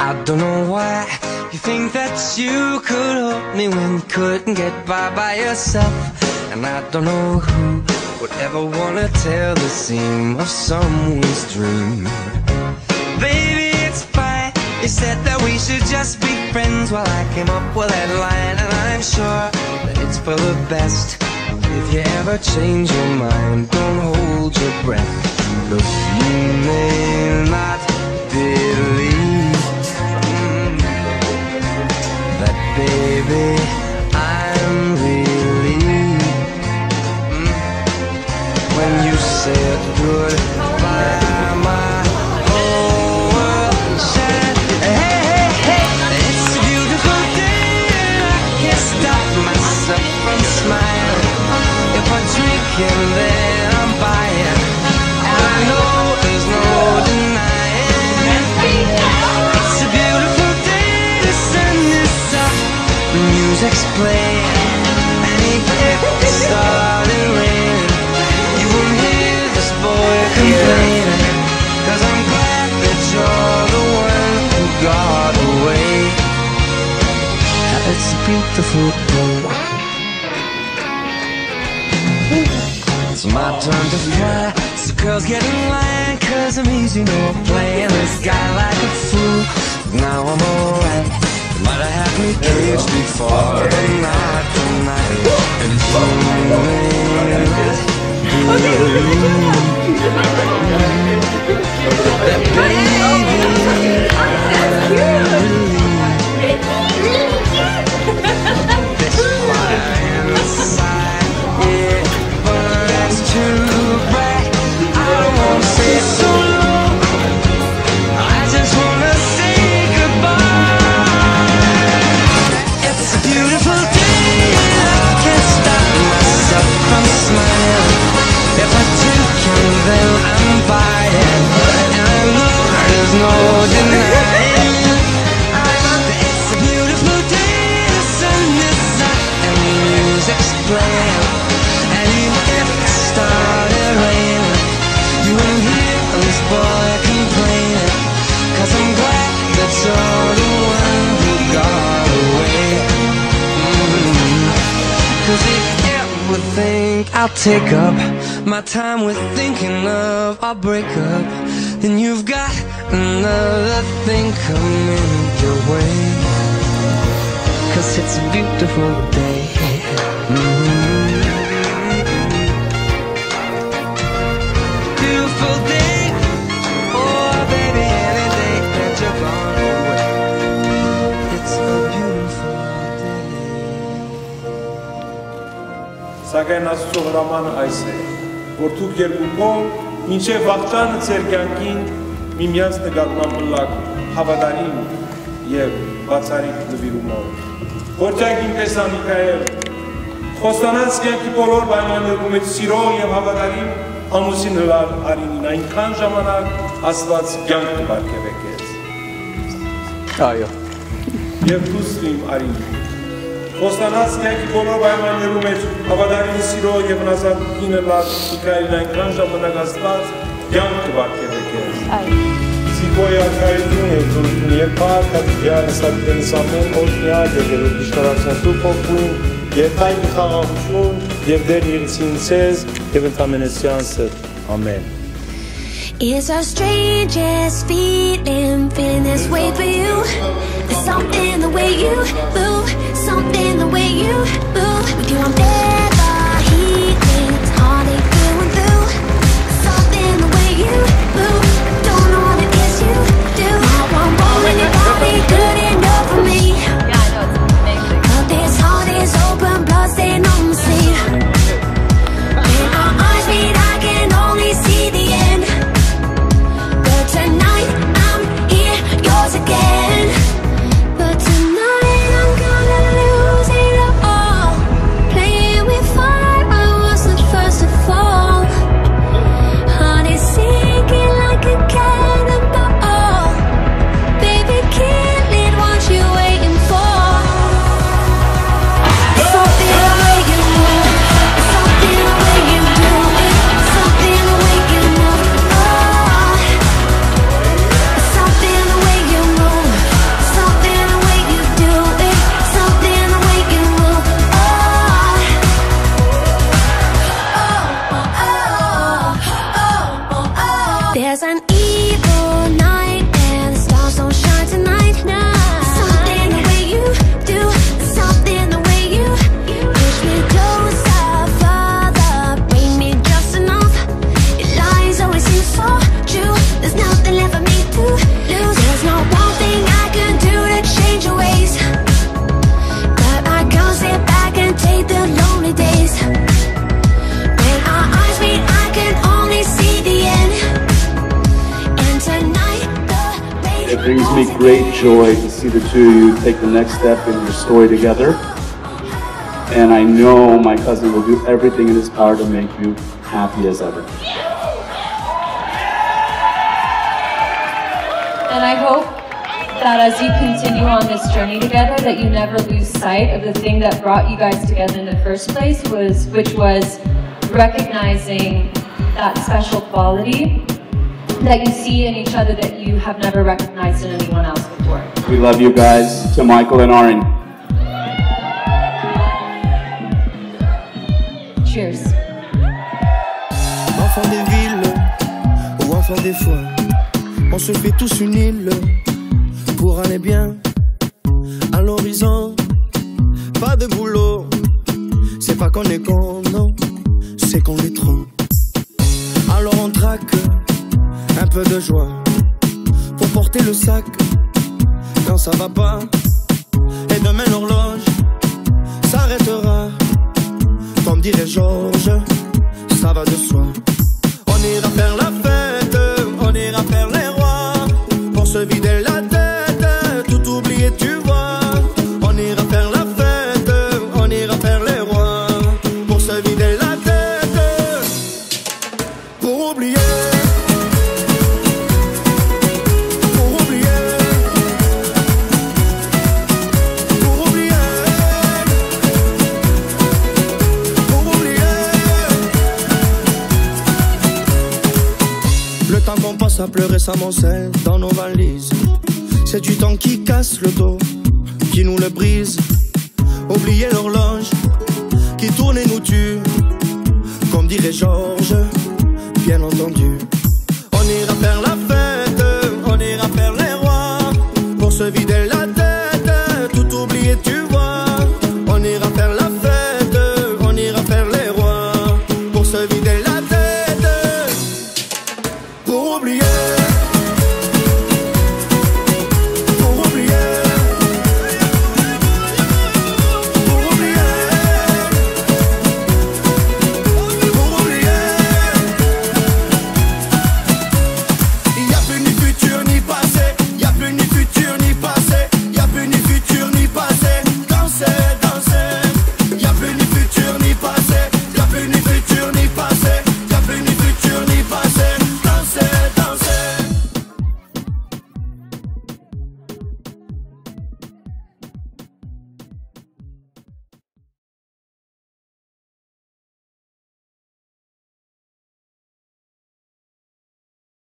I don't know why you think that you could help me when you couldn't get by yourself. And I don't know who would ever wanna tell the seam of someone's dream. Baby, it's fine. You said that we should just be friends. Well, I came up with that line, and I'm sure that it's for the best. If you ever change your mind, don't hold your breath. Look, you may not believe that, baby, I'm relieved when you said goodbye. My whole world shattered. Hey, hey, hey, it's a beautiful day, and I can't stop myself from smiling. If I drink and then I'm buying, and I know there's no denying. It's a beautiful day, the sun is up, the music's playing, and if it started raining, you won't hear this boy complaining. 'Cause I'm glad that you're the one who got away. It's a beautiful day. It's my turn to fly, so girls get in line, 'cause I'm easy, no playing this guy like a fool. Now I'm alright, you might have had me caged before, but not tonight. And you may not that baby, this fire inside, yeah, but it's too bright. I won't say so long, I just wanna say goodbye. It's a beautiful day, and I can't stop myself from smiling. If I drink and then I'm buying, and I know there's no denying. It's a beautiful day, the sun is up, and the music's playing, and even if it started raining, you won't hear this boy complaining. 'Cause I'm glad that you're the one who got away. 'Cause if you ever think I'll take up my time with thinking of our breakup, then you've got another thing coming your way. 'Cause it's a beautiful day. Beautiful day. Oh, baby, any day that you're gone away. It's a beautiful day. Սակայն Աստծո հրամանը այս է, որ դուք երկուքով մինչև վաղճանը ձեր կյանքին միմյանց նկատմամբ մլակ հավատարիմ եւ բացառիկ նվիրումով։ Որտեղ ինքեսա Միկայել, խոստանած կյանքի բոլոր պայմաններում այդ սիրո եւ հավատարիմ ամուսին հլար Արինին այնքան ժամանակ Աստված կյանք կբարգեւե քեզ։ Այո։ Եվ դուս իմ Արին, խոստանած կյանքի բոլոր պայմաններում այդ հավատարիմ սիրո եւ հնազանդին հլար Միկայելին այնքան ժամանակ Աստված կյանք կբարգեւե քեզ։ Այո։ Սիկոյի արքայություն եւ դուրսն եւ փառքը դիալսատեն սամեն օդնիա դերով դիշտարացան փոխում եւ այն խաղաղություն եւ դեր իրցին ցեզ եւ ընդամենը սյանսը ամեն։ It's our strangest feeling this way for you. There's something the way you move, something the way you move. With you I'm never healing, it's heartache going through. Something the way you move, don't know what it is you do. Now I'm rolling your body, good enough for me. Yeah, I know, it's amazing. But this heart is open, blood stain on the sleeve. When our eyes meet, I can only see the end. But tonight I'm here, yours again. But tonight I'm gonna lose it all, playing with brings me great joy to see the two of you take the next step in your story together. And I know my cousin will do everything in his power to make you happy as ever. And I hope that as you continue on this journey together, that you never lose sight of the thing that brought you guys together in the first place, which was recognizing that special quality that you see in each other that you have never recognized in anyone else before. We love you guys. To Mikeal and Arine. Cheers. Enfants des villes ou enfants des foins, on se fait tous une île pour aller bien. À l'horizon, pas de boulot, c'est pas qu'on est con, non, c'est qu'on est trop. Alors on traque un peu de joie pour porter le sac quand ça va pas. Et demain l'horloge s'arrêtera. Comme dirait Georges, ça va de soi. On ira faire la fête, on ira faire les rois, pour se vider la tête, tout oublier tu vois. On ira faire la fête, on ira faire les rois, pour se vider la tête, pour oublier. Le temps qu'on passe à pleurer s'amoncelle dans nos valises. C'est du temps qui casse le dos, qui nous le brise. Oublier l'horloge qui tourne et nous tue, comme dirait Georges, bien entendu.